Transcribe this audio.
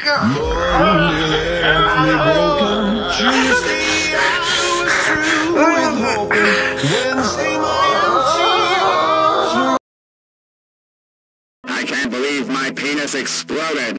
Monday left me broken. Tuesday I was through with hoping. Wednesday my empty arms were. I can't believe my penis exploded.